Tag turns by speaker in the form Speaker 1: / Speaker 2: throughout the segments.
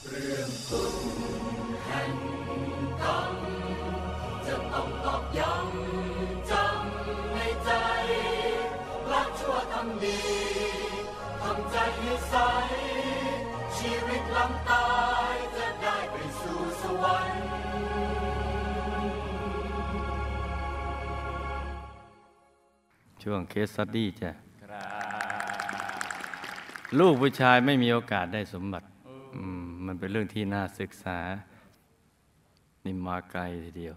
Speaker 1: เรื่องทุกข์แห่งกรรมจะต้องตอกย้ำจำในใจละชั่วทำดีทำใจให้ใสชีวิตหลังตายจะได้ไปสู่สวรรค์
Speaker 2: ช่วงเคสสตัดดี้จ้ะลูกผู้ชายไม่มีโอกาสได้สมบัติมันเป็นเรื่องที่น่าศึกษานี่มาไกลทีเดียว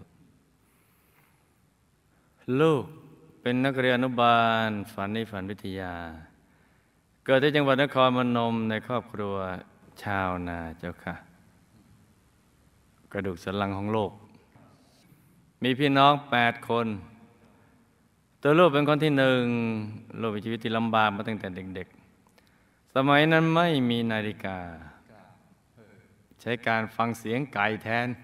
Speaker 2: ลูกเป็นนักเรียนอนุบาลฝันในฝันวิทยาเกิดที่จังหวัดนครพนมในครอบครัวชาวนาเจ้าค่ะกระดูกสันหลังของโลกมีพี่น้อง8 คนตัวลูกเป็นคนที่1ลูกมีชีวิตที่ลำบากมาตั้งแต่เด็กๆสมัยนั้นไม่มีนาฬิกาใช้การฟังเสียงไก่แทน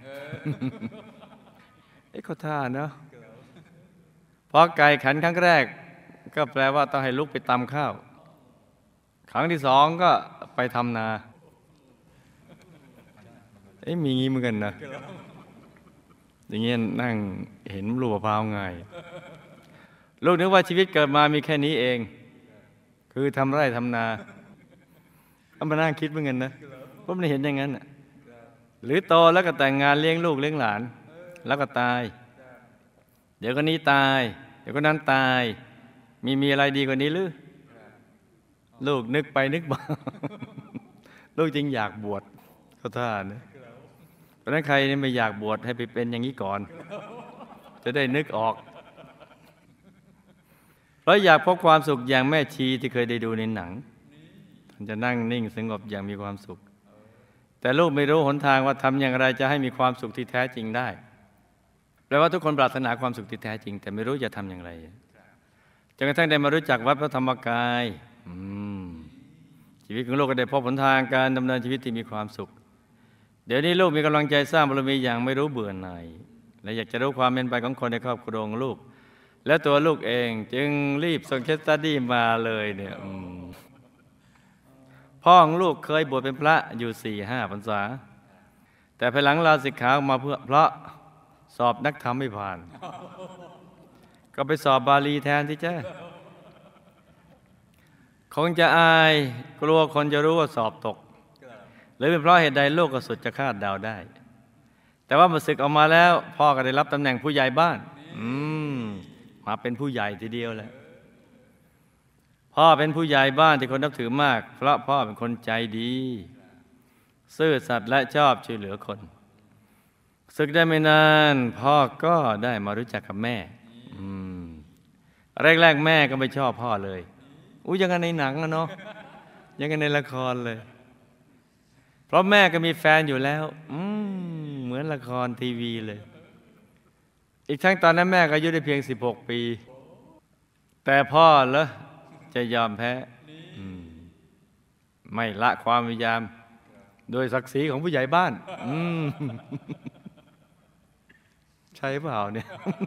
Speaker 2: เขาท่าเนาะพอไก่ขันครั้งแรกก็แปลว่าต้องให้ลุกไปตำข้าวครั้งที่2ก็ไปทำนามีงี้เหมือนกันนะอย่างเงี้ยนั่งเห็นลูกมะพร้าวง่ายลูกนึกว่าชีวิตเกิดมามีแค่นี้เองคือทำไร่ทำนาก็มานั่งคิดเหมือนกันนะเพราะมันเห็นอย่างนั้นหรือโตแล้วก็แต่งงานเลี้ยงลูกเลี้ยงหลานแล้วก็ตายเดี๋ยวคนนี้ตายเดี๋ยวคนนั้นตายมีอะไรดีกว่านี้หรือลูกนึกไปนึกมาลูกจึงอยากบวชเขาท่านะเพราะนั้นใครไม่อยากบวชให้ไปเป็นอย่างนี้ก่อนจะได้นึกออกเพราะอยากพบความสุขอย่างแม่ชีที่เคยได้ดูในหนังท่านจะนั่งนิ่งสงบอย่างมีความสุขแต่ลูกไม่รู้หนทางว่าทำอย่างไรจะให้มีความสุขที่แท้จริงได้แปลว่าทุกคนปรารถนาความสุขที่แท้จริงแต่ไม่รู้จะทำอย่างไรจนกระทั่งได้มารู้จักวัดพระธรรมกายชีวิตของลูกก็ได้พบหนทางการดำเนินชีวิตที่มีความสุขเดี๋ยวนี้ลูกมีกำลังใจสร้างบารมีอย่างไม่รู้เบื่อหน่ายและอยากจะรู้ความเป็นไปของคนในครอบครัวของลูกและตัวลูกเองจึงรีบส่งเคสสตัดดี้มาเลยเนี่ยพ่อของลูกเคยบวชเป็นพระอยู่ 4-5 พรรษาแต่ภายหลังลาสิกขาออกมาเพราะสอบนักธรรมไม่ผ่านก็ไปสอบบาลีแทนที่เจ้าคงจะอายกลัวคนจะรู้ว่าสอบตกหรือเป็นเพราะเหตุใดลูกก็สุดจะคาดเดาได้แต่ว่าเมื่อศึกออกมาแล้วพ่อก็ได้รับตำแหน่งผู้ใหญ่บ้านมาเป็นผู้ใหญ่ทีเดียวแหละพ่อเป็นผู้ใหญ่บ้านที่คนนับถือมากเพราะพ่อเป็นคนใจดีซื่อสัตย์และชอบช่วยเหลือคนศึกได้ไม่นานพ่อก็ได้มารู้จักกับแม่แรกๆแม่ก็ไม่ชอบพ่อเลยยังกันในหนังนะเนาะยังกันในละครเลยเพราะแม่ก็มีแฟนอยู่แล้วเหมือนละครทีวีเลยอีกทั้งตอนนั้นแม่ก็อายุได้เพียง16 ปีแต่พ่อเหรอจะยอมแพ้ไม่ละความพยายามโดยศักดิ์ศรีของผู้ใหญ่บ้านใช่เปล่าเนี่ย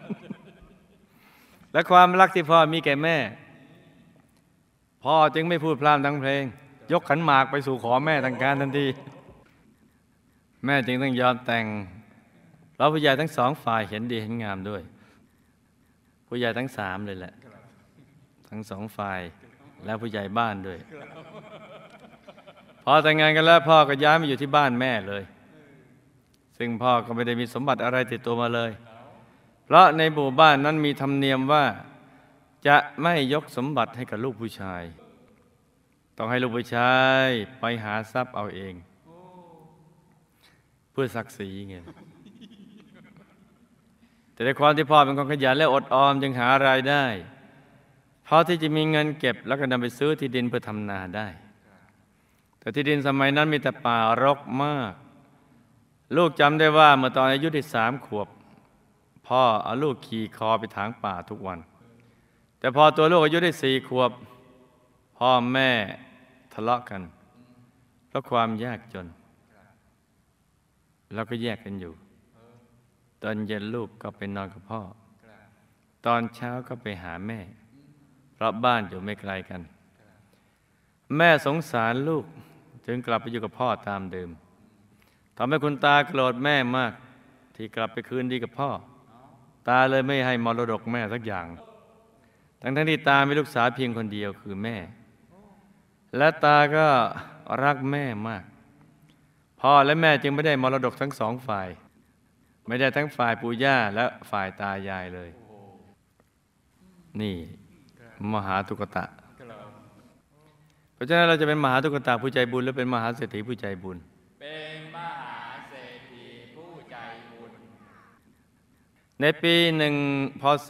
Speaker 2: และความรักที่พ่อมีแก่แม่พ่อจึงไม่พูดพร่ำทั้งเพลงยกขันหมากไปสู่ขอแม่ทางการทันทีแม่จึงต้องยอมแต่งเราผู้ใหญ่ทั้ง2 ฝ่ายเห็นดีเห็นงามด้วยผู้ใหญ่ทั้ง3เลยแหละทั้ง2 ฝ่ายแล้วผู้ใหญ่บ้านด้วยพอแต่งงานกันแล้วพ่อก็ย้ายมาอยู่ที่บ้านแม่เลยซึ่งพ่อก็ไม่ได้มีสมบัติอะไรติดตัวมาเลยเพราะในหมู่บ้านนั้นมีธรรมเนียมว่าจะไม่ยกสมบัติให้กับลูกผู้ชายต้องให้ลูกผู้ชายไปหาทรัพย์เอาเองเพื่อศักดิ์ศรีไงแต่ในความที่พ่อเป็นคนขยันและอดออมจึงหารายได้พอที่จะมีเงินเก็บแล้วก็นำไปซื้อที่ดินเพื่อทำนาได้แต่ที่ดินสมัยนั้นมีแต่ป่ารกมากลูกจำได้ว่าเมื่อตอนอายุที่3 ขวบพ่อเอาลูกขี่คอไปถางป่าทุกวันแต่พอตัวลูกอายุได้4 ขวบพ่อแม่ทะเลาะกันเพราะความยากจนแล้วก็แยกกันอยู่ตอนเย็นลูกก็ไปนอนกับพ่อตอนเช้าก็ไปหาแม่เพราะบ้านอยู่ไม่ไกลกันแม่สงสารลูกจึงกลับไปอยู่กับพ่อตามเดิมทำให้คุณตาโกรธแม่มากที่กลับไปคืนดีกับพ่อตาเลยไม่ให้มรดกแม่สักอย่างทั้งที่ตามีลูกสาวเพียงคนเดียวคือแม่และตาก็รักแม่มากพ่อและแม่จึงไม่ได้มรดกทั้งสองฝ่ายไม่ได้ทั้งฝ่ายปู่ย่าและฝ่ายตายายเลยนี่มหาตุกตะเพราะฉะนั้นเราจะเป็นมหาตุกตะผู้ใจบุญหรือเป็นมหาเศรษฐีผู้ใจบุญ
Speaker 3: เป็นมหาเศรษฐีผู้ใจบุญ
Speaker 2: ในปีพ.ศ.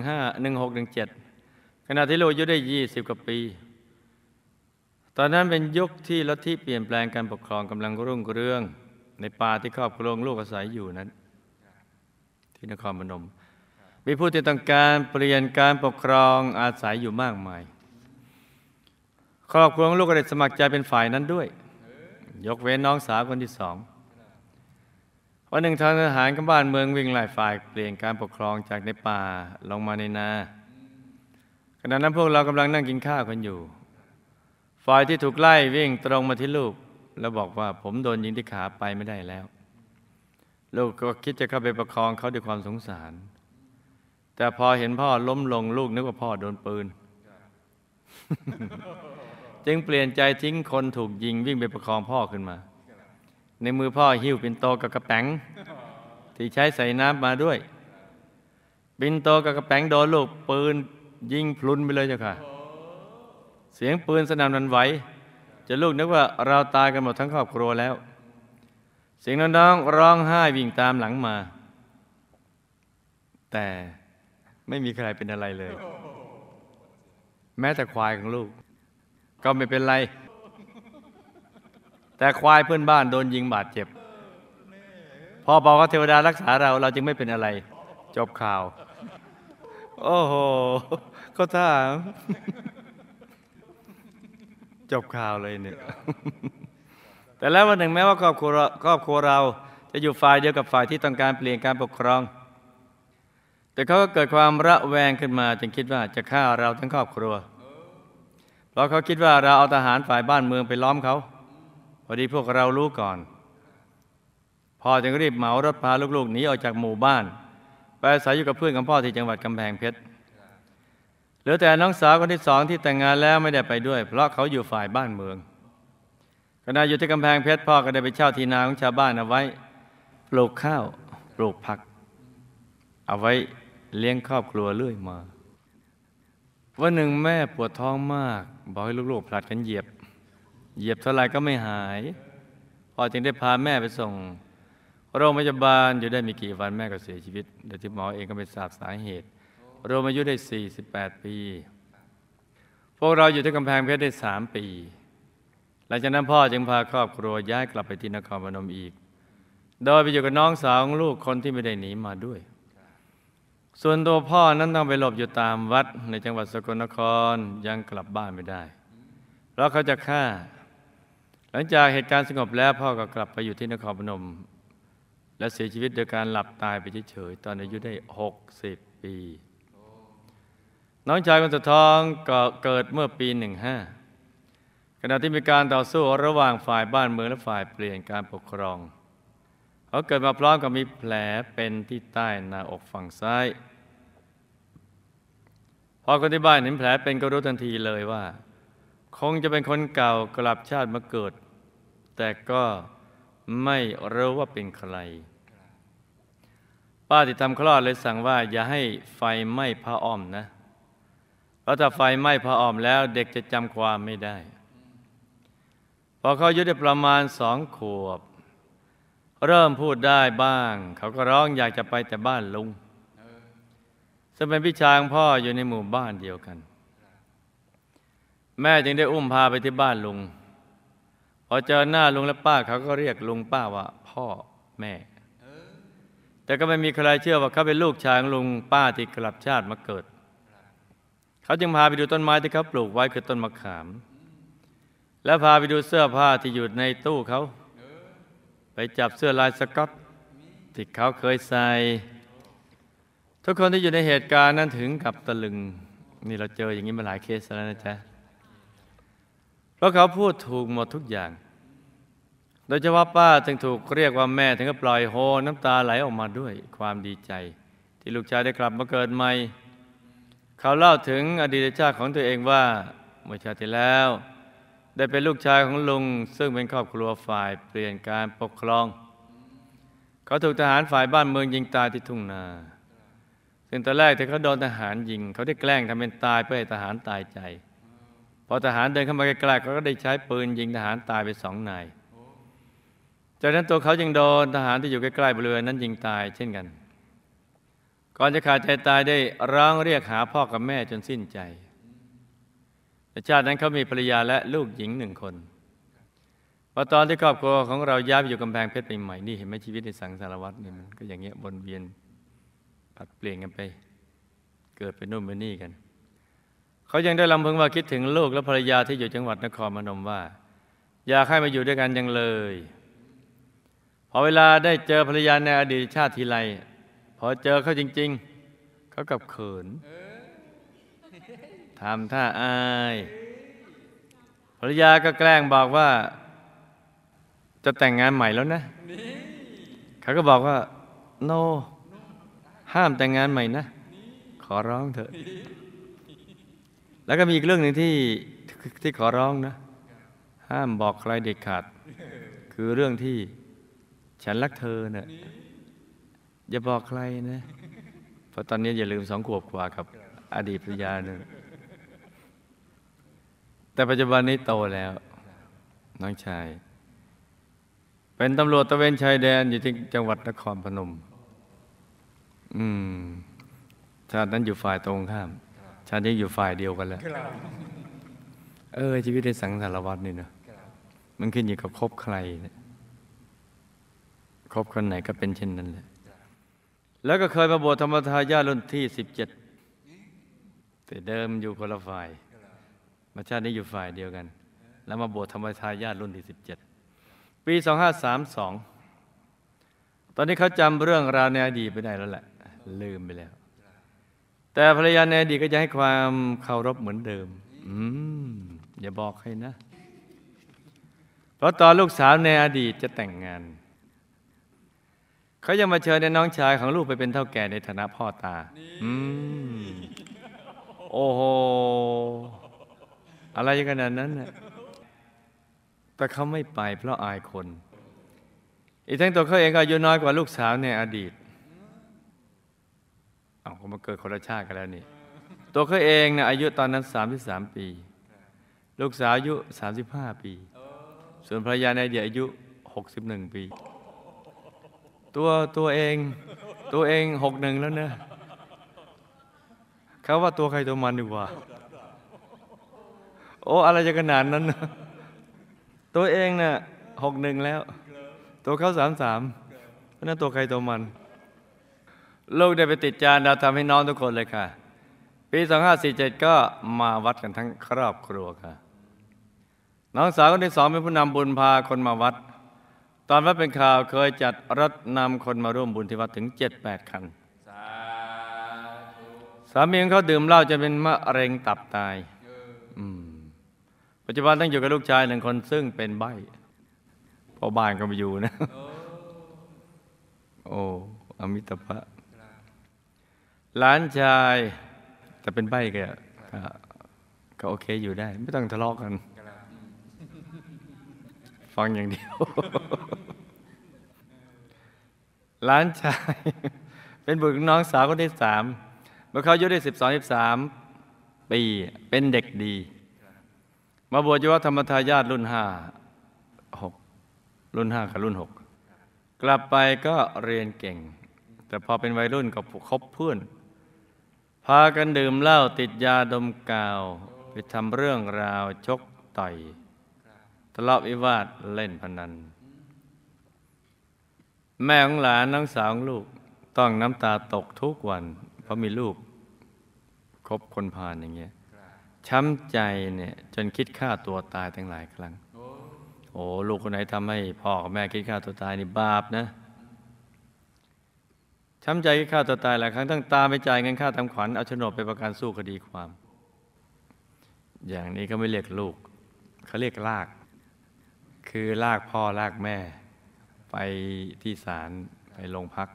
Speaker 2: 1617ขณะที่ลูกอายุได้20กว่าปีตอนนั้นเป็นยุคที่ลัทธิเปลี่ยนแปลงการปกครองกำลังรุ่งเรืองในป่าที่ครอบครองลูกอาศัยอยู่นั้นที่นครพนมมีผู้ที่ต้องการเปลี่ยนการปกครองอาศัยอยู่มากมายครอบครัวของลูกก็ได้สมัครใจเป็นฝ่ายนั้นด้วยยกเว้นน้องสาวคนที่สองวันหนึ่งทางทหารกับบ้านเมืองวิ่งไล่ฝ่ายเปลี่ยนการปกครองจากในป่าลงมาในนาขณะนั้นพวกเรากำลังนั่งกินข้าวกันอยู่ฝ่ายที่ถูกไล่วิ่งตรงมาที่ลูกแล้วบอกว่าผมโดนยิงที่ขาไปไม่ได้แล้วลูกก็คิดจะเข้าไปประคองเขาด้วยความสงสารแต่พอเห็นพ่อล้มลงลูกนึกว่าพ่อโดนปืน จึงเปลี่ยนใจทิ้งคนถูกยิงวิ่งไปประคองพ่อขึ้นมาในมือพ่อหิ้วปิ่นโตกับกระแป๋งที่ใช้ใส่น้ำมาด้วยปิ่นโตกับกระแป๋งโดนลูกปืนยิงพลุนไปเลยเจ้าค่ะเสียงปืนสนั่นหวั่นไหวจะลูกนึกว่าเราตายกันหมดทั้งครอบครัวแล้วเสียงน้องๆร้องไห้วิ่งตามหลังมาแต่ไม่มีใครเป็นอะไรเลยแม้แต่ควายของลูกก็ไม่เป็นไรแต่ควายเพื่อนบ้านโดนยิงบาดเจ็บพอบอกว่าเทวดารักษาเราจึงไม่เป็นอะไรจบข่าวโอ้โหก็ท่าจบข่าวเลยเนี่ยแต่แล้ววันหนึ่งแม้ว่าครอบครัวเราจะอยู่ฝ่ายเดียวกับฝ่ายที่ต้องการเปลี่ยนการปกครองแต่เขาก็เกิดความระแวงขึ้นมาจึงคิดว่าจะฆ่าเราทั้งครอบครัวเพราะเขาคิดว่าเราเอาทหารฝ่ายบ้านเมืองไปล้อมเขาพอดีพวกเรารู้ก่อนพ่อจึงรีบเหมารถพาลูกๆหนีออกจากหมู่บ้านไปอาศัยอยู่กับเพื่อนของพ่อที่จังหวัดกำแพงเพชรเหลือแต่น้องสาวคนที่สองที่แต่งงานแล้วไม่ได้ไปด้วยเพราะเขาอยู่ฝ่ายบ้านเมืองขณะอยู่ที่กำแพงเพชรพ่อก็ได้ไปเช่าที่นาของชาวบ้านเอาไว้ปลูกข้าวปลูกผักเอาไว้เลี้ยงครอบครัวเรื่อยมาวันหนึ่งแม่ปวดท้องมากบอกให้ลูกๆผลัดกันเหยียบเท่าไรก็ไม่หายพ่อจึงได้พาแม่ไปส่งโรงพยาบาลอยู่ได้มีกี่วันแม่ก็เสียชีวิตโดยที่หมอเองก็ไม่ทราบสาเหตุรวมอายุได้48ปีพวกเราอยู่ที่กำแพงเพชรได้3ปีหลังจากนั้นพ่อจึงพาครอบครัวย้ายกลับไปที่นครพนมอีกโดยไปอยู่กับน้องสาวของลูกคนที่ไม่ได้หนีมาด้วยส่วนตัวพ่อนั้นต้องไปหลบอยู่ตามวัดในจังหวัดสกลนครยังกลับบ้านไม่ได้เพราะเขาจะฆ่าหลังจากเหตุการณ์สงบแล้วพ่อก็กลับไปอยู่ที่นครพนมและเสียชีวิตโดยการหลับตายไปเฉยๆตอนอายุได้60ปีน้องชายคนสุดท้องก็เกิดเมื่อปี15ขณะที่มีการต่อสู้ระหว่างฝ่ายบ้านเมืองและฝ่ายเปลี่ยนการปกครองเขาเกิดมาพร้อมกับมีแผลเป็นที่ใต้หน้าอกฝั่งซ้ายพอคนที่บ้านเห็นแผลเป็นก็รู้ทันทีเลยว่าคงจะเป็นคนเก่ากลับชาติมาเกิดแต่ก็ไม่รู้ว่าเป็นใครป้าที่ทำคลอดเลยสั่งว่าอย่าให้ไฟไหม้ผ้าอ้อมนะเพราะถ้าไฟไหม้ผ้าอ้อมแล้วเด็กจะจำความไม่ได้พอเขาอายุได้ประมาณ2 ขวบเริ่มพูดได้บ้างเขาก็ร้องอยากจะไปแต่บ้านลุงซึ่งเป็นพี่ชายของพ่ออยู่ในหมู่บ้านเดียวกันแม่จึงได้อุ้มพาไปที่บ้านลุงพอเจอหน้าลุงและป้าเขาก็เรียกลุงป้าว่าพ่อแม่แต่ก็ไม่มีใครเชื่อว่าเขาเป็นลูกชายของลุงป้าที่กลับชาติมาเกิดเขาจึงพาไปดูต้นไม้ที่เขาปลูกไว้คือต้นมะขามและพาไปดูเสื้อผ้าที่อยู่ในตู้เขาไปจับเสื้อลายสก๊อตที่เขาเคยใส่ทุกคนที่อยู่ในเหตุการณ์นั้นถึงกับตะลึงนี่เราเจออย่างนี้มาหลายเคสแล้วนะจ๊ะเพราะเขาพูดถูกหมดทุกอย่างโดยเฉพาะป้าจึงถูกเรียกว่าแม่ถึงกับปล่อยโฮน้ำตาไหลออกมาด้วยความดีใจที่ลูกชายได้กลับมาเกิดใหม่เขาเล่าถึงอดีตชาติของตัวเองว่าเมื่อชาติที่แล้วได้เป็นลูกชายของลุงซึ่งเป็นครอบครัวฝ่ายเปลี่ยนการปกครองเขาถูกทหารฝ่ายบ้านเมืองยิงตายที่ทุ่งนาซึ่งตอนแรกที่เขาโดนทหารยิงเขาได้แกล้งทำเป็นตายเพื่อให้ทหารตายใจพอทหารเดินเข้ามาใกล้ๆเขาก็ได้ใช้ปืนยิงทหารตายไป2 นายจากนั้นตัวเขายังโดนทหารที่อยู่ใกล้ๆบริเวณนั้นยิงตายเช่นกันก่อนจะขาดใจตายได้ร้องเรียกหาพ่อกับแม่จนสิ้นใจแต่ชาตินั้นเขามีภรรยาและลูกหญิง1 คนพอตอนที่ครอบครัวของเราย้ายไปอยู่กำแพงเพชรใหม่ๆนี่เห็นไหมชีวิตในสังสารวัฏนี่มันก็อย่างเงี้ยวนเวียนผัดเปลี่ยนกันไปเกิดเป็นนู่นเป็นนี่กันเขายังได้รำพึงว่าคิดถึงลูกและภรรยาที่อยู่จังหวัดนครพนมว่าอยากให้มาอยู่ด้วยกันจังเลยพอเวลาได้เจอภรรยาในอดีตชาติทีไรพอเจอเขาจริงๆเขากับเขินทำท่าอายภรรยาก็แกล้งบอกว่าจะแต่งงานใหม่แล้วนะเขาก็บอกว่าโนห้ามแต่งงานใหม่นะขอร้องเถอะแล้วก็มีอีกเรื่องหนึ่งที่ขอร้องนะห้ามบอกใครเด็ดขาดคือเรื่องที่ฉันรักเธอเนี่ยอย่าบอกใครนะเพราะตอนนี้อย่าลืม2 ขวบกว่ากับอดีตภรรยาหนึ่งแต่ปัจจุบันนี้โตแล้วน้องชายเป็นตำรวจตระเวนชายแดนอยู่ที่จังหวัดนครพนมชาตินั้นอยู่ฝ่ายตรงข้ามชาตินี้อยู่ฝ่ายเดียวกันแล้วชีวิตในสังสารวัฏนี่เนาะมันขึ้นอยู่กับคบใครเนี่ยคบคนไหนก็เป็นเช่นนั้นแหละแล้วก็เคยมาบวชธรรมทายาทรุ่นที่17แต่เดิมอยู่คนละฝ่ายมาชาตินี้อยู่ฝ่ายเดียวกันแล้วมาบวชธรรมทายาทรุ่นที่17ปี2532ตอนนี้เขาจำเรื่องราวในอดีตไปได้แล้วแหละลืมไปแล้วแต่ภรรยาในอดีตก็จะให้ความเคารพเหมือนเดิมอย่าบอกใครนะเพราะตอนลูกสาวในอดีตจะแต่งงานเขายังมาเชิญในน้องชายของลูกไปเป็นเฒ่าแก่ในฐานะพ่อตาโอ้โหอะไรขนาดนั้นน่ะแต่เขาไม่ไปเพราะอายคนอีกทั้งตัวเขาเองก็อายุน้อยกว่าลูกสาวในอดีตเขามาเกิดคนละชาติกันแล้วนี่ตัวเขาเองนะอายุตอนนั้น33 ปีลูกสาวอายุ35 ปีส่วนภรรยาในอดีตอายุ61 ปีตัวเอง61แล้วนะเขาว่าตัวใครตัวมันดีกว่าโอ้อะไรจะขนาดนั้นนะตัวเองน่ะ61แล้วตัวเขา33เพราะนั้นตัวใครตัวมันลูกได้ไปติดจานดาวทำให้น้องทุกคนเลยค่ะปี2547ก็มาวัดกันทั้งครอบครัวค่ะน้องสาวคนที่2เป็นผู้นำบุญพาคนมาวัดตอนวัดเป็นข่าวเคยจัดรถนำคนมาร่วมบุญที่วัดถึง 7-8 คันสามีของเขาดื่มเหล้าจนเป็นมะเร็งตับตายปัจจุบันต้องอยู่กับลูกชาย1 คนซึ่งเป็นใบ้พ่อบ้านก็ไม่อยู่นะโอ้อมิตภะหลานชายแต่เป็นใบ้ก็โอเคอยู่ได้ไม่ต้องทะเลาะกันฟังอย่างเดียวหลานชายเป็นบุตรของน้องสาวคนที่3เมื่อเขาอายุได้12-13 ปีเป็นเด็กดีมาบวชอยู่วัดธรรมทายาทรุ่น5 กับรุ่น 6กลับไปก็เรียนเก่งแต่พอเป็นวัยรุ่นก็คบเพื่อนพากันดื่มเหล้าติดยาดมกาวไปทำเรื่องราวชกต่อยทะเลาะวิวาทเล่นพนันแม่ของหลานน้องสาวของลูกต้องน้ำตาตกทุกวันเพราะมีลูกคบคนพาลอย่างเงี้ยช้ำใจเนี่ยจนคิดฆ่าตัวตายตั้งหลายครั้งโอ้ลูกคนไหนทำให้พ่อกับแม่คิดฆ่าตัวตายนี่บาปนะช้ำใจคิดฆ่าตัวตายหลายครั้งตั้งตามไปจ่ายเงินค่าทำขวัญเอาโฉนดไปประกันสู้คดีความอย่างนี้ก็ไม่เรียกลูกเขาเรียกลากคือลากพ่อลากแม่ไปที่ศาลไปโรงพัก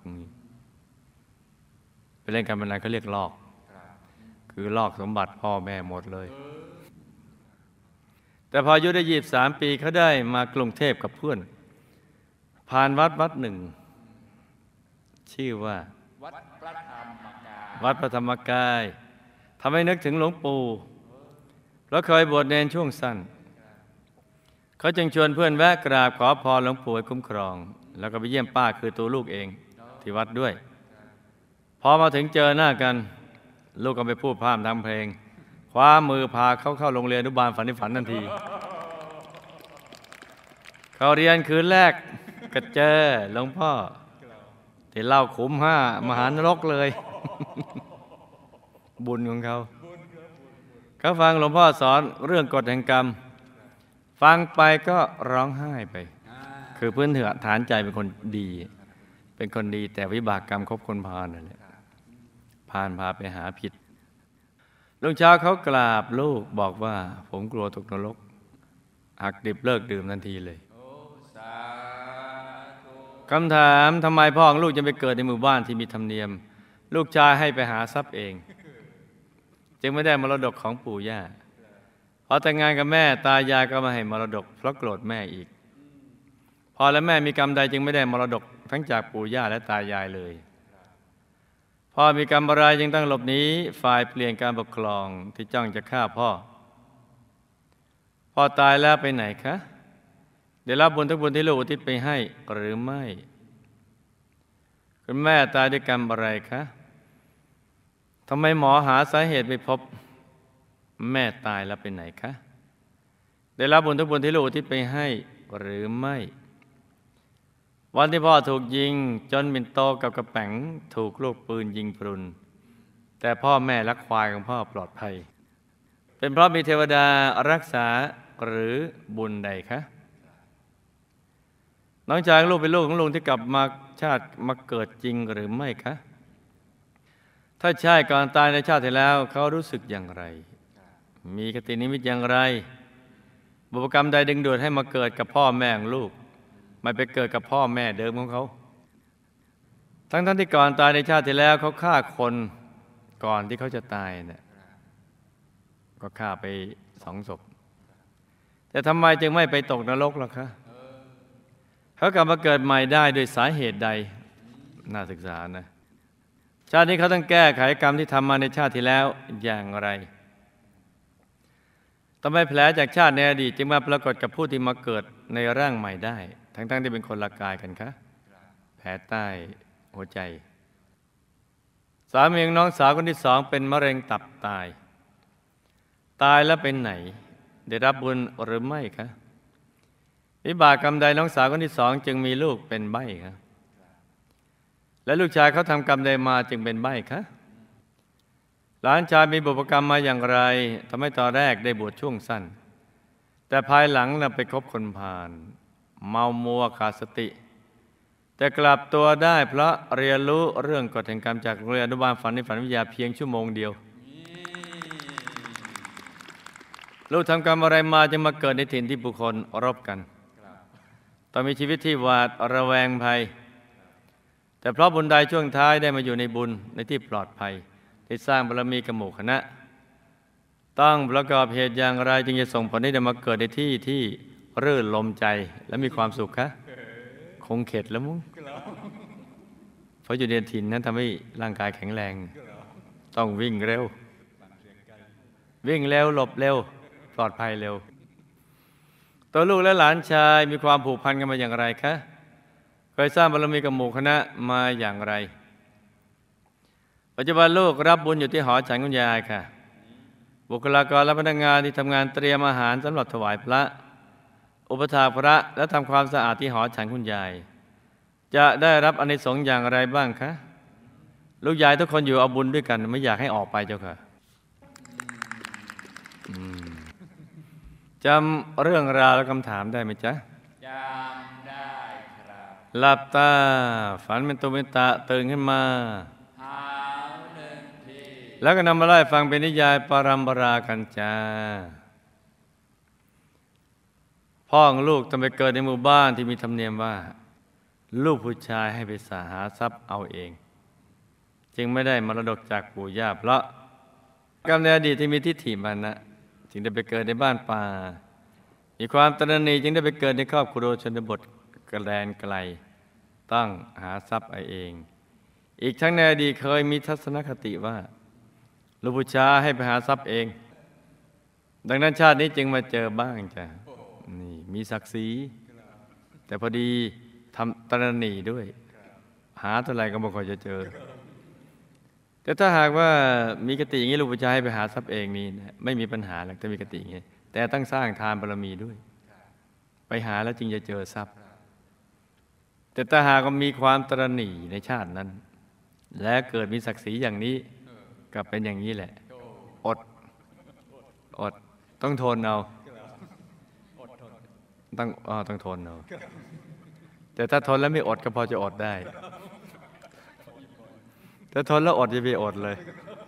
Speaker 2: ไปเล่นการพนันเขาเรียกลอกคือลอกสมบัติพ่อแม่หมดเลยแต่พออายุได้23 ปีเขาได้มากรุงเทพกับเพื่อนผ่านวัดหนึ่งชื่อว่า
Speaker 3: วัดพระธรรมกาย
Speaker 2: วัดพระธรรมกายทำให้นึกถึงหลวงปู่เพราะเคยบวชเนรช่วงสั้นเขาจึงชวนเพื่อนแวะกราบขอพรหลวงปู่ให้คุ้มครองแล้วก็ไปเยี่ยมป้าคือตัวลูกเองที่วัดด้วยพอมาถึงเจอหน้ากันลูกก็ไปพูดพร่ำทำเพลงคว้ามือพาเขาเข้าโรงเรียนอนุบาลฝันในฝันทันทีเขาเรียนคืนแรกก็เจอหลวงพ่อที่เล่าขุม5 มหานรกเลย บุญของเขาฟังหลวงพ่อสอนเรื่องกฎแห่งกรรมฟังไปก็ร้องไห้ไปคือพื้นฐานใจเป็นคนดีแต่วิบากกรรมคบคนพาลนั่นแหละพาไปหาผิดลุงเช้าเขากราบลูกบอกว่าผมกลัวตกนรกหักดิบเลิกดื่มทันทีเลยคำถามทำไมพ่อของลูกจะไปเกิดในหมู่บ้านที่มีธรรมเนียมลูกชายให้ไปหาทรัพย์เองจึงไม่ได้มรดกของปู่ย่าพอแต่งงานกับแม่ตายายก็มาให้มรดกเพราะโกรธแม่อีกพอและแม่มีกรรมใดจึงไม่ได้มรดกทั้งจากปู่ย่าและตายายเลยพ่อมีกรรมอะไรจึงต้องหลบหนีฝ่ายเปลี่ยนการปกครองที่จ้องจะฆ่าพ่อตายแล้วไปไหนคะได้รับบุญทุกบุญที่ลูกอุทิศไปให้หรือไม่คุณแม่ตายด้วยกรรมอะไรคะทำไมหมอหาสาเหตุไม่พบแม่ตายแล้วไปไหนคะได้รับบุญทุกบุญที่ลูกอุทิศไปให้หรือไม่วันที่พ่อถูกยิงจนเป็นโตกับกระแป๋งถูกลูกปืนยิงพรุนแต่พ่อแม่และควายของพ่อปลอดภัยเป็นเพราะมีเทวดารักษาหรือบุญใดคะน้องชายของลูกเป็นลูกของลุงที่กลับมาชาติมาเกิดจริงหรือไม่คะถ้าใช่ก่อนตายในชาติที่แล้วเขารู้สึกอย่างไรมีคตินิมิตอย่างไรบุพกรรมใดดึงดูดให้มาเกิดกับพ่อแม่ของลูกไม่ไปเกิดกับพ่อแม่เดิมของเขาทั้งที่ก่อนตายในชาติที่แล้วเขาฆ่าคนก่อนที่เขาจะตายเนี่ยก็ฆ่าไป2 ศพแต่ทำไมจึงไม่ไปตกนรกล่ะคะเขากลับมาเกิดใหม่ได้โดยสาเหตุใดน่าศึกษานะชาตินี้เขาต้องแก้ไขกรรมที่ทำมาในชาติที่แล้วอย่างไรทำไมแผลจากชาติในอดีตจึงมาปรากฏกับผู้ที่มาเกิดในร่างใหม่ได้ทั้งที่เป็นคนละกายกันคะแผลใต้หัวใจสามีของน้องสาวคนที่2เป็นมะเร็งตับตายแล้วเป็นไหนได้รับบุญหรือไม่คะวิบากกรรมใดน้องสาวคนที่2จึงมีลูกเป็นใบ้คะและลูกชายเขาทำกรรมใดมาจึงเป็นใบ้คะหลานชายมีบุพกรรมมาอย่างไรทำให้ตอนแรกได้บวชช่วงสั้นแต่ภายหลังไปคบคนพาลเมามัวขาดสติแต่กลับตัวได้เพราะเรียนรู้เรื่องกฎแห่งกรรมจากโรงเรียนอนุบาลฝันในฝันวิทยาเพียงชั่วโมงเดียวลูกทำกรรมอะไรมาจึงมาเกิดในถิ่นที่ผู้คนรบกันต้องมีชีวิตที่หวาดระแวงภัยแต่เพราะบุญใดช่วงท้ายได้มาอยู่ในบุญในที่ปลอดภัยได้สร้างบารมีกับหมู่คณะต้องประกอบเหตุอย่างไรจึงจะส่งผลให้ได้มาเกิดในที่ที่รื่นลมใจและมีความสุขคะคงเข็ดแล้วมั้งเพราะอยู่ในถิ่นนั้นทำให้ร่างกายแข็งแรงต้องวิ่งเร็วหลบเร็วปลอดภัยเร็วตัวลูกและหลานชายมีความผูกพันกันมาอย่างไรคะเคยสร้างบารมีกับหมู่คณะมาอย่างไรปัจจุบันลูกรับบุญอยู่ที่หอฉันคุณยายค่ะบุคลากรและพนักงานที่ทำงานเตรียมอาหารสำหรับถวายพระอุปถากพระและทำความสะอาดที่หอฉันคุณยายจะได้รับอานิสงส์อย่างไรบ้างคะลูกยายทุกคนอยู่เอาบุญด้วยกันไม่อยากให้ออกไปเจ้าค่ะจำเรื่องราวและคำถามได้ไหมจ๊ะ
Speaker 3: จำได้ครับ
Speaker 2: หลับตาฝันเป็นตุเป็นตะตื่นขึ้นมา
Speaker 3: หา1 ที
Speaker 2: แล้วก็นำมาไล่ฟังเป็นนิยายปรัมปรากันจ้าพ่อพ่อของลูกต้องไปเกิดในหมู่บ้านที่มีธรรมเนียมว่าลูกผู้ชายให้ไปหาทรัพย์เอาเองจึงไม่ได้มรดกจากปู่ย่าเพราะกรรมในอดีตที่มีทิฏฐิมานะจึงได้ไปเกิดในบ้านป่ามีความตระหนี่จึงได้ไปเกิดในครอบครัวชนบทแดนไกลต้องหาทรัพย์เอาเองอีกทั้งในอดีตเคยมีทัศนคติว่าลูกผู้ชายให้ไปหาทรัพย์เองดังนั้นชาตินี้จึงมาเจอบ้างจ้ะนี่มีศักดิ์ศรีแต่พอดีทำตระหนี่ด้วยหาเท่าไหร่ก็ไม่ค่อยจะเจอแต่ถ้าหากว่ามีกติอย่างนี้ลูกผู้ชายให้ไปหาทรัพย์เองนี่ไม่มีปัญหาหรอกถ้ามีกติอย่างนี้แต่ต้องสร้างทานบารมีด้วยไปหาแล้วจึงจะเจอทรัพย์แต่ถ้าหากว่ามีความตระหนี่ในชาตินั้นและเกิดมีศักดิ์ศรีอย่างนี้ก็เป็นอย่างนี้แหละอดต้องทนเอาต้องทนเอาแต่ถ้าทนแล้วไม่อดก็พอจะอดได้ถ้าทนแล้วอดจะไปอดเลย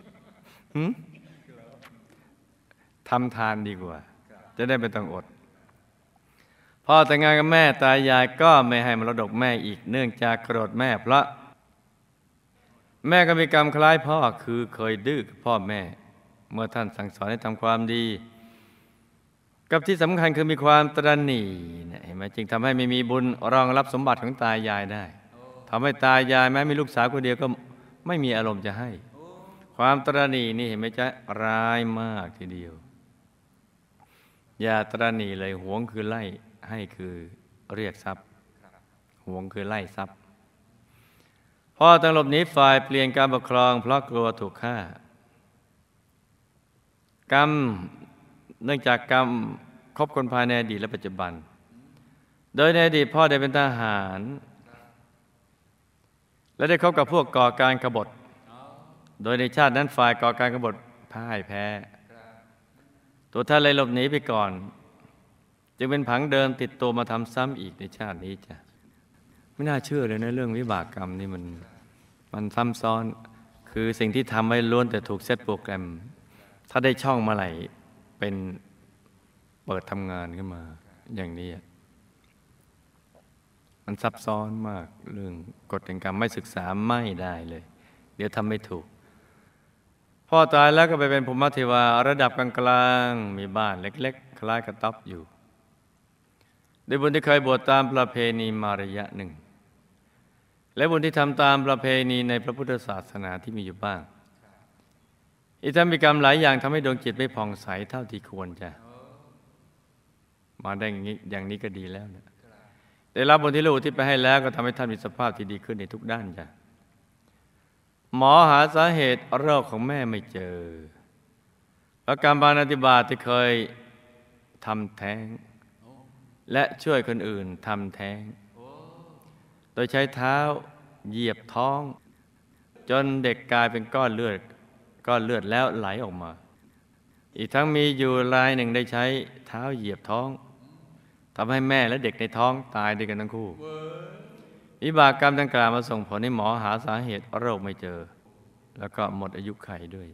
Speaker 2: ทำทานดีกว่าจะได้ไม่ต้องอดพ่อแต่งงานกับแม่ตายายก็ไม่ให้มรดกแม่อีกเนื่องจากโกรธแม่เพราะแม่ก็มีกรรมคล้ายพ่อคือเคยดื้อกับพ่อแม่เมื่อท่านสั่งสอนให้ทำความดีกับที่สำคัญคือมีความตระหนี่เห็นไหมจึงทำให้ไม่มีบุญรองรับสมบัติของตายายได้ทำให้ตายายแม้มีลูกสาวคนเดียวก็ไม่มีอารมณ์จะให้ความตระหนี่นี่เห็นไหมจ๊ะร้ายมากทีเดียวอย่าตระหนี่เลยหวงคือไล่ให้คือเรียกทรัพย์หวงคือไล่ทรัพย์พ่อต้องหลบหนีฝ่ายเปลี่ยนการปกครองเพราะกลัวถูกฆ่ากรรมเนื่องจากกรรมคบคนภายในอดีตและปัจจุบันโดยในอดีตพ่อได้เป็นทหารและได้คบกับพวกก่อการกบฏโดยในชาตินั้นฝ่ายก่อการกบฏพ่ายแพ้ตัวท่านเลยหลบหนีไปก่อนจึงเป็นผังเดิมติดตัวมาทำซ้ำอีกในชาตินี้จ้ะไม่น่าเชื่อเลยนะเรื่องวิบากกรรมนี่มันซ้ำซ้อนคือสิ่งที่ทำไว้ล้วนแต่ถูกเซตโปรแกรมถ้าได้ช่องมาไหลเป็นเปิดทำงานขึ้นมาอย่างนี้มันซับซ้อนมากเรื่องกฎแห่งกรรมไม่ศึกษาไม่ได้เลยเดี๋ยวทำไม่ถูกพ่อตายแล้วก็ไปเป็นภูมิเทวาระดับกลางๆมีบ้านเล็กๆคล้ายกระต๊อบอยู่ด้วยบุญที่เคยบวชตามประเพณีมาระยะหนึ่งและบุญที่ทำตามประเพณีในพระพุทธศาสนาที่มีอยู่บ้างอีกทั้งมีกรรมหลายอย่างทำให้ดวงจิตไม่ผ่องใสเท่าที่ควรจะมาได้อย่างนี้ก็ดีแล้วนะได้รับบุญที่ลูกที่ไปให้แล้วก็ทำให้ท่านมีสภาพที่ดีขึ้นในทุกด้านจ้ะหมอหาสาเหตุโรคของแม่ไม่เจอแล้วการบาปปฏิบัติที่เคยทำแท้งและช่วยคนอื่นทำแท้งโดยใช้เท้าเหยียบท้องจนเด็กกลายเป็นก้อนเลือดแล้วไหลออกมาอีกทั้งมีอยู่รายหนึ่งได้ใช้เท้าเหยียบท้องทำให้แม่และเด็กในท้องตายด้วยกันทั้งคู่วิบากกรรมดังกล่าวมาส่งผลให้หมอหาสาเหตุโรคไม่เจอแล้วก็หมดอายุไขด้วย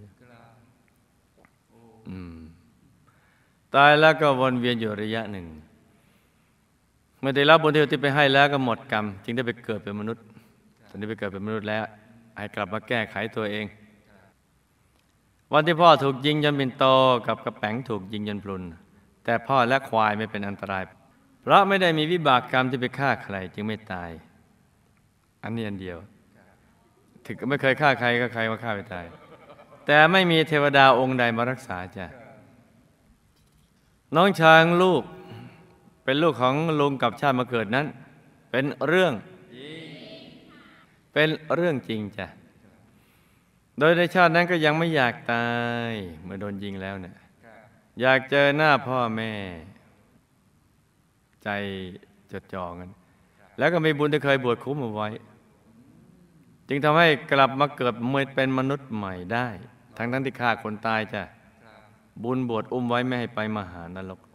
Speaker 2: ตายแล้วก็วนเวียนอยู่ระยะหนึ่งเมื่อได้รับบุญที่ไปให้แล้วก็หมดกรรมจึงได้ไปเกิดเป็นมนุษย์ตอนนี้ไปเกิดเป็นมนุษย์แล้วให้กลับมาแก้ไขตัวเองวันที่พ่อถูกยิงจนเป็นโตกับกระแป๋งถูกยิงจนพลุนแต่พ่อและควายไม่เป็นอันตรายเพราะไม่ได้มีวิบากกรรมที่ไปฆ่าใครจึงไม่ตายอันนี้อันเดียวถึงไม่เคยฆ่าใครก็ใครมาฆ่าไปตายแต่ไม่มีเทวดาองค์ใดมารักษาจ้ะน้องชายลูกเป็นลูกของลุงกับชาติมาเกิดนั้นเป็นเรื่องจริงจ้ะโดยในชาตินั้นก็ยังไม่อยากตายเมื่อโดนยิงแล้วเนี่ยอยากเจอหน้าพ่อแม่ใจจดจ่อกันแล้วก็มีบุญที่เคยบวชคุ้มเอาไว้จึงทำให้กลับมาเกิดเป็นมนุษย์ใหม่ได้ทั้งที่ฆ่าคนตายจ้ะบุญบวชอุ้มไว้ไม่ให้ไปมหานรก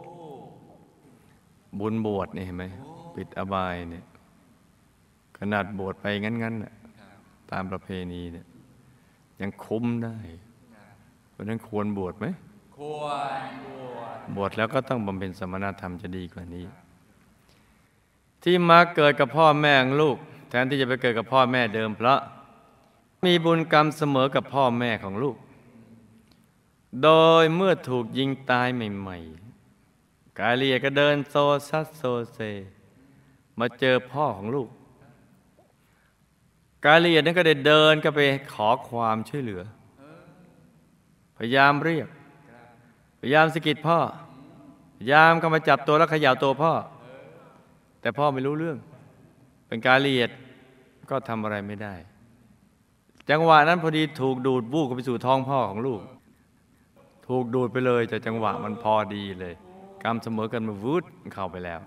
Speaker 2: บุญบวชนี่เห็นไหมปิดอบายเนี่ยขนาดบวชไปงั้นๆน่ะตามประเพณีเนี่ยยังคุ้มได้เพราะนั้นควรบวชไหม
Speaker 3: ควร
Speaker 2: บวชแล้วก็ต้องบำเพ็ญสมณธรรมจะดีกว่านี้ ที่มาเกิดกับพ่อแม่ของลูกแทนที่จะไปเกิดกับพ่อแม่เดิมเพราะมีบุญกรรมเสมอกับพ่อแม่ของลูกโดยเมื่อถูกยิงตายใหม่ๆกาลีก็เดินโซซัสโซเซมาเจอพ่อของลูกกาลีนั้นก็ได้เดินก็ไปขอความช่วยเหลือพยายามเรียกพยายามสะกิดพ่อพยายามเข้ามาจับตัวแล้วเขย่าตัวพ่อแต่พ่อไม่รู้เรื่องเป็นกาลีก็ทำอะไรไม่ได้จังหวะนั้นพอดีถูกดูดบู้เข้าไปสู่ท้องพ่อของลูกถูกดูดไปเลยแต่จังหวะมันพอดีเลยกรรมเสมอกันมาวุดเข้าไปแล้ว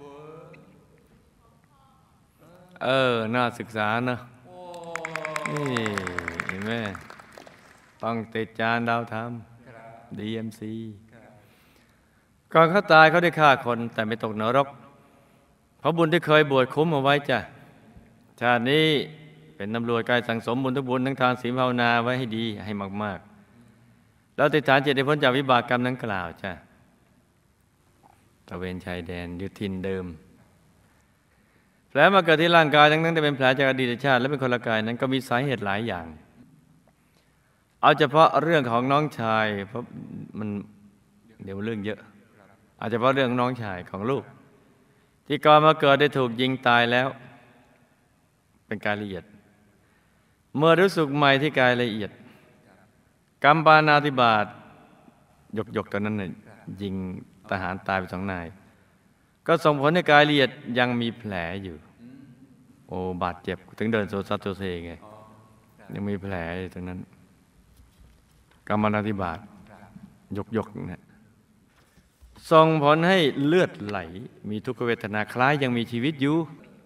Speaker 2: น่าศึกษานะนี่เห็นไหมต้องติดจานดาวธรรม DMC ก่อนเขาตายเขาได้ฆ่าคนแต่ไม่ตกนรกเพราะบุญที่เคยบวชคุ้มเอาไว้จ้ะชาตินี้เป็นตำรวจกายสั่งสมบุญทุกบุญทั้งทานศีลภาวนาไว้ให้ดีให้มากๆแล้วติดฐานจิตให้พ้นจากวิบากกรรมนั้นกล่าวจ้ะตะเวนชายแดนยึดถิ่นเดิมแผลมาเกิดที่ร่างกายทั้งที่เป็นแผลจากอดีตชาติและเป็นคนละกายนั้นก็มีสาเหตุหลายอย่างเอาเฉพาะเรื่องของน้องชายเพราะมันเดี๋ยวเรื่องเยอะเอาเฉพาะเรื่องน้องชายของลูกที่ก่อนมาเกิดได้ถูกยิงตายแล้วเป็นกายละเอียดเมื่อรู้สึกใหม่ที่กายละเอียดกรรมปาณาติบาตยกตอนนั้นน่ะยิงทหารตายไป2 นายก็ส่งผลให้กายละเอียดยังมีแผลอยู่โอ้บาดเจ็บถึงเดินโซซัสโซเซไงยังมีแผลอยู่ตรงนั้นกรรมปาณาติบาตยกเนี่ยส่งผลให้เลือดไหลมีทุกขเวทนาคล้ายยังมีชีวิตอยู่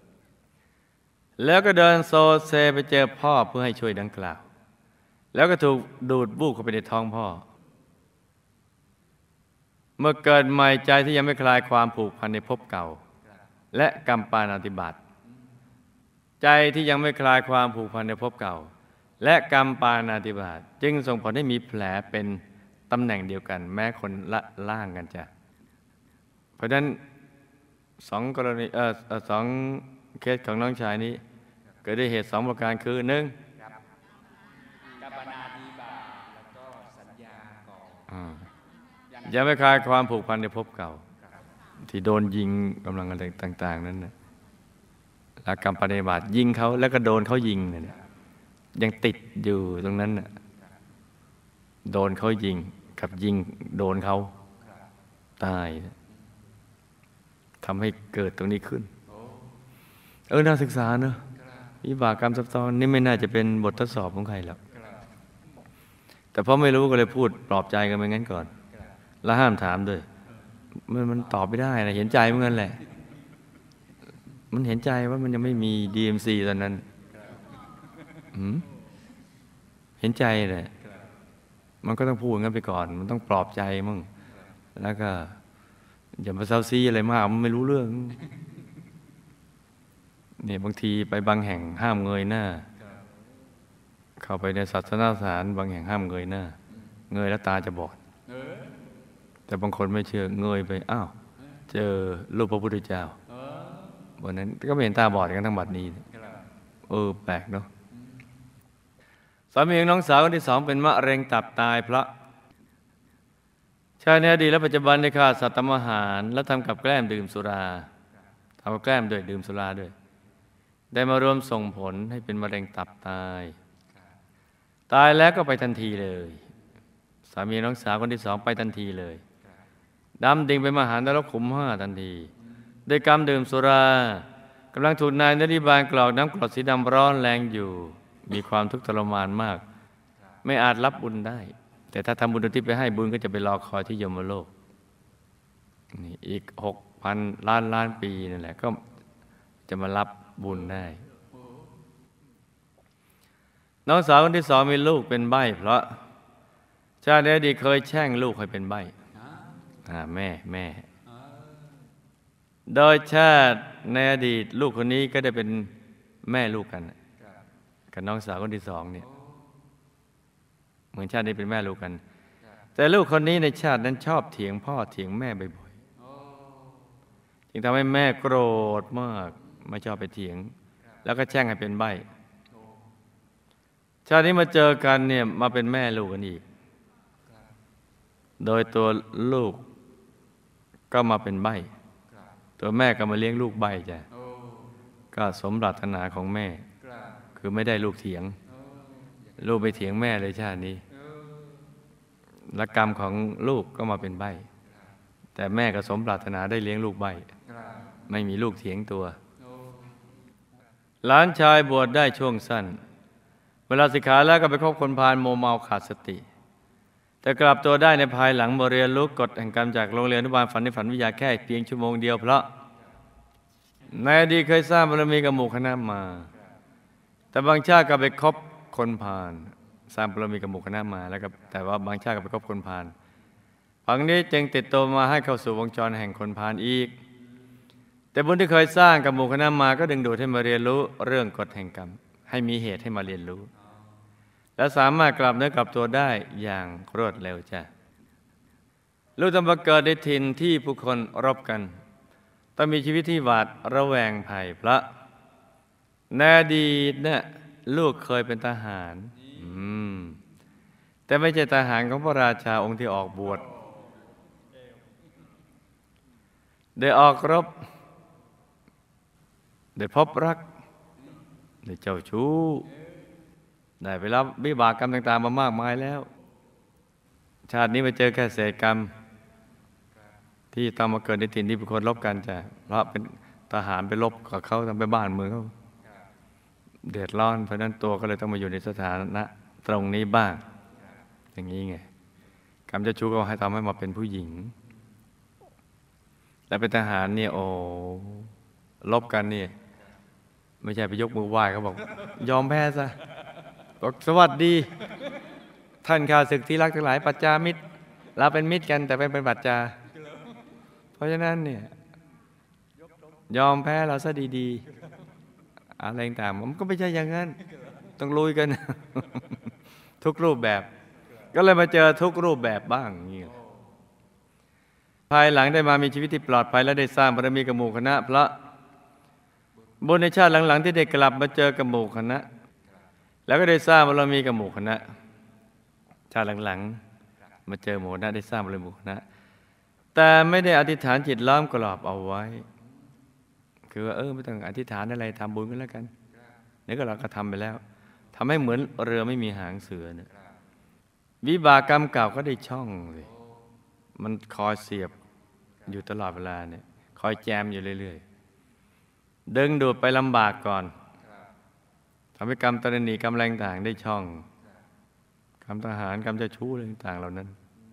Speaker 2: แล้วก็เดินโซเซไปเจอพ่อเพื่อให้ช่วยดังกล่าวแล้วก็ถูกดูดบู้เข้าไปในท้องพ่อเมื่อเกิดใหม่ใจที่ยังไม่คลายความผูกพันในภพเก่าและกรรมปาณาติบาตใจที่ยังไม่คลายความผูกพันในภพเก่าและกรรมปาณาติบาตจึงส่งผลให้มีแผลเป็นตำแหน่งเดียวกันแม้คนละล่างกันจ้ะเพราะฉะนั้น2 กรณี2 เคสของน้องชายนี้เกิดด้วยเหตุ2 ประการคือ 1.
Speaker 3: กัปปนาธิบาตแล้วก็สัญญาก่อน
Speaker 2: ยังไม่คลายความผูกพันในภพเก่าที่โดนยิงกำลังอะไรต่างๆนั้นนะแล้วกรรมปาณาติบาตยิงเขาแล้วก็โดนเขายิงเนี่ยยังติดอยู่ตรงนั้นน่ะโดนเขายิงกับยิงโดนเขาตายทำให้เกิดตรงนี้ขึ้นน่าศึกษาเนอะวิบากกรรมซับซ้อนนี่ไม่น่าจะเป็นบททดสอบของใครหรอกแต่เพราะไม่รู้ก็เลยพูดปลอบใจกันไปงั้นก่อนแล้วห้ามถามด้วยมันตอบไม่ได้นะเห็นใจเหมือนกันแหละมันเห็นใจว่ามันยังไม่มี DMC ตอนนั้นเห็นใจแหละมันก็ต้องพูดงั้นไปก่อนมันต้องปลอบใจมั่งแล้วก็อย่ามาเซาซีอะไรมากมันไม่รู้เรื่องเนี่ยบางทีไปบางแห่งห้ามเงยหน้าเข้าไปในศาสนสถานบางแห่งห้ามเงยหน้าเงยแล้วตาจะบอดแต่บางคนไม่เชื่อเงยไปอ้าวเจอรูปพระพุทธเจ้าวันนั้นก็ไม่เห็นตาบอดกันทั้งบัดนี้แปลกเนาะสามีของน้องสาวคนที่ 2เป็นมะเร็งตับตายเพราะชายในอดีตและปัจจุบันได้ฆ่าสัตว์ทำอาหารและทำกับแกล้มดื่มสุราทำกับแกล้มด้วยดื่มสุราด้วยได้มารวมส่งผลให้เป็นมะเร็งตับตายแล้วก็ไปทันทีเลยสามีน้องสาวคนที่ 2ไปทันทีเลยดำดิ่งไปมหานรกขุม 5ทันทีด้วยกรรมดื่มสุรากำลังถูกนายนริบาลกรอกน้ำกรดสีดำร้อนแรงอยู่มีความทุกข์ทรมานมากไม่อาจรับบุญได้แต่ถ้าทำบุญอุทิศไปให้บุญก็จะไปรอคอยที่ยมโลกนี่อีก 6,000 ล้านปีนั่นแหละก็จะมารับบุญได้น้องสาวคนที่ 2มีลูกเป็นใบ้เพราะชาติในอดีตเคยแช่งลูกให้เป็นใบ้แม่โดยชาติในอดีตลูกคนนี้ก็ได้เป็นแม่ลูกกันกับน้องสาวคนที่ 2เนี่ยเหมือนชาตินี้เป็นแม่ลูกกันแต่ลูกคนนี้ในชาตินั้นชอบเถียงพ่อเถียงแม่บ่อยๆจึงทำให้แม่โกรธมากไม่ชอบไปเถียงแล้วก็แช่งให้เป็นใบ้ชาตินี้มาเจอกันเนี่ยมาเป็นแม่ลูกกันอีกโดยตัวลูกก็มาเป็นใบ้ตัวแม่ก็มาเลี้ยงลูกใบ้จ้ะก็สมปรารถนาของแม่คือไม่ได้ลูกเถียงลูกไปเถียงแม่เลยชาตินี้และกรรมของลูกก็มาเป็นใบ้แต่แม่ก็สมปรารถนาได้เลี้ยงลูกใบ้ไม่มีลูกเถียงตัวหลานชายบวชได้ช่วงสั้นเวลาสิกขาแล้วก็ไปคบคนพาลโมเมาขาดสติแต่กลับตัวได้ในภายหลังเรียนรู้กฎแห่งกรรมจากโรงเรียนอนุบาลฝันในฝันวิทยาแค่เพียงชั่วโมงเดียวเพราะในอดีตเคยสร้างบารมีกับหมู่คณะมาแต่บางชาติก็ไปคบคนพาลสร้างบารมีกับหมู่คณะมาแล้วก็แต่ว่าบางชาติก็ไปคบคนพาลฝั่งนี้จึงติดตัวมาให้เข้าสู่วงจรแห่งคนพาลอีกแต่บุญที่เคยสร้างกับหมู่คณะมาก็ดึงดูดให้มาเรียนรู้เรื่องกฎแห่งกรรมให้มีเหตุให้มาเรียนรู้และสามารถกลับเนื้อกลับตัวได้อย่างรวดเร็วจ้ะลูกต้องมาเกิดในถิ่นที่ผู้คนรบกันต้องมีชีวิตที่หวาดระแวงภัยเพราะในอดีตเนี่ยลูกเคยเป็นทหารแต่ไม่ใช่ทหารของพระราชาองค์ที่ออกบวชได้ออกรบได้พบรักได้เจ้าชู้ได้ไปรับวิบากกรรมต่างๆมามากมายแล้วชาตินี้มาเจอแค่เศษกรรมที่ต้องมาเกิดในถิ่นที่เป็นคนรบกันจ้ะเพราะเป็นทหารไปรบกับเขาทำไปบ้านเมืองเขาเดือดร้อนเพราะนั้นตัวก็เลยต้องมาอยู่ในสถานะตรงนี้บ้างอย่างนี้ไงกรรมเจ้าชู้ก็ให้ทำให้มาเป็นผู้หญิงและเป็นทหารเนี่ยโอ้รบกันเนี่ยไม่ใช่ไปยกมือไหว้เขาบอกยอมแพ้ซะบอกสวัสดีท่านข้าศึกที่รักทั้งหลายปัจจามิตรเราเป็นมิตรกันแต่เป็นปัจจาเพราะฉะนั้นเนี่ยยอมแพ้เราซะดีๆอะไรต่างมันก็ไม่ใช่อย่างนั้นต้องลุยกัน ทุกรูปแบบก็เลยมาเจอทุกรูปแบบบ้างอย่างนี้ภายหลังได้มามีชีวิตที่ปลอดภัยและได้สร้างบารมีกับหมู่คณะเพราะบุญในชาติหลังๆที่ได้กลับมาเจอกับหมู่คณะแล้วก็ได้สร้างบารมีกับหมู่คณะชาติหลังๆมาเจอหมู่คณะได้สร้างบารมีหมู่คณะแต่ไม่ได้อธิษฐานจิตล้อมกรอบเอาไว้คือว่าไม่ต้องอธิษฐานอะไรทำบุญกันแล้วกันนี่ก็เราก็ทำไปแล้วทำให้เหมือนเรือไม่มีหางเสือเนี่ยวิบากกรรมเก่าก็ได้ช่องเลยมันคอยเสียบอยู่ตลอดเวลาเนี่ยคอยแจมอยู่เรื่อยๆดึงดูดไปลำบากก่อนทำให้กรรมตระหนี่กรรมแรงต่างได้ช่องกรรมทหารกรรมเจ้าชู้อะไรต่างๆเหล่านั้น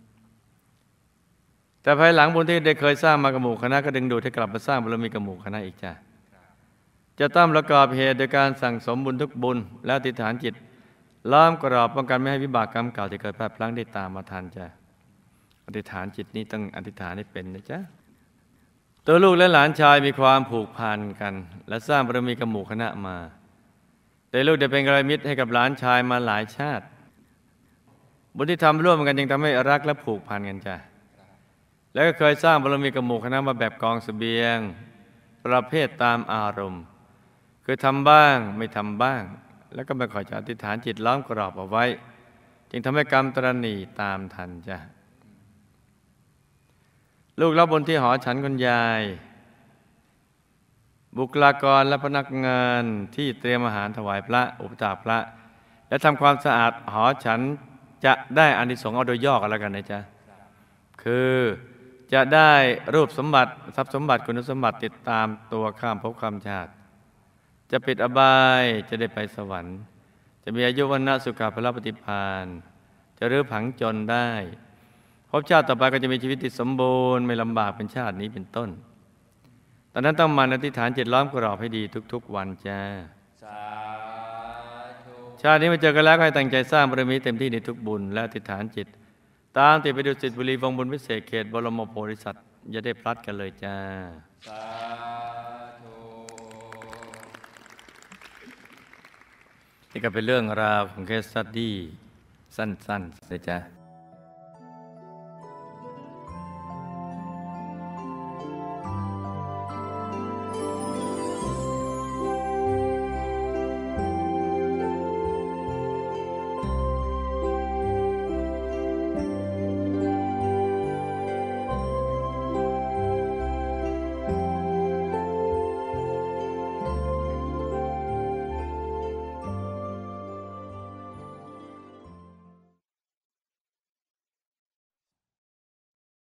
Speaker 2: แต่ภายหลังบุญที่ได้เคยสร้างมากับหมู่คณะก็ดึงดูดให้กลับมาสร้างบารมีกับหมู่คณะอีกจ้ะจะต้องประกอบเหตุโดยการสั่งสมบุญทุกบุญและอธิษฐานจิตล้อมกรอบป้องกันไม่ให้วิบากกรรมเก่าที่เกิดพลาดพลั้งได้ตามมาทันจ้ะอธิษฐานจิตนี้ต้องอธิษฐานให้เป็นนะจ๊ะตัวลูกและหลานชายมีความผูกพันกันและสร้างบารมีกับหมู่คณะมาแต่ลูกได้เป็นกัลยาณมิตรให้กับหลานชายมาหลายชาติบุญที่ทำร่วมกันยังทำให้รักและผูกพันกันจ้ะแล้วก็เคยสร้างบารมีกับหมู่คณะมาแบบกองเสบียงประเภทตามอารมณ์คือทำบ้างไม่ทำบ้างแล้วก็ไม่ขอจะอธิษฐานจิตล้อมกรอบเอาไว้จึงทำให้กรรมตระหนี่ตามทันจ้ะลูกรับบนที่หอฉันคุณยายบุคลากรและพนักงานที่เตรียมอาหารถวายพระอุปถากพระและทำความสะอาดหอฉันจะได้อานิสงส์เอาโดยย่อกันแล้วกันนะจ๊ะคือจะได้รูปสมบัติทรัพย์สมบัติคุณสมบัติติดตามตัวข้ามภพข้ามชาติจะปิดอบายจะได้ไปสวรรค์จะมีอายุวันนะสุขภาพปฏิภาณจะรื้อผังจนได้ภพชาติต่อไปก็จะมีชีวิตที่สมบูรณ์ไม่ลำบากเป็นชาตินี้เป็นต้นตอนนั้นต้องมาอธิษฐานจิตล้อมกรอบให้ดีทุกๆวันจ้าชาตินี้มาเจอกันแล้วก็ให้ตั้งใจสร้างบารมีเต็มที่ในทุกบุญและอธิษฐานจิตตามติดไปดุสิตบุรีวงบุญวิเศษเขตบรมโพธิสัตว์อย่าได้พลัดกันเลยจ้านี่ก็เป็นเรื่องราวของเคสสตั๊ดดี้สั้นๆเลยจ้า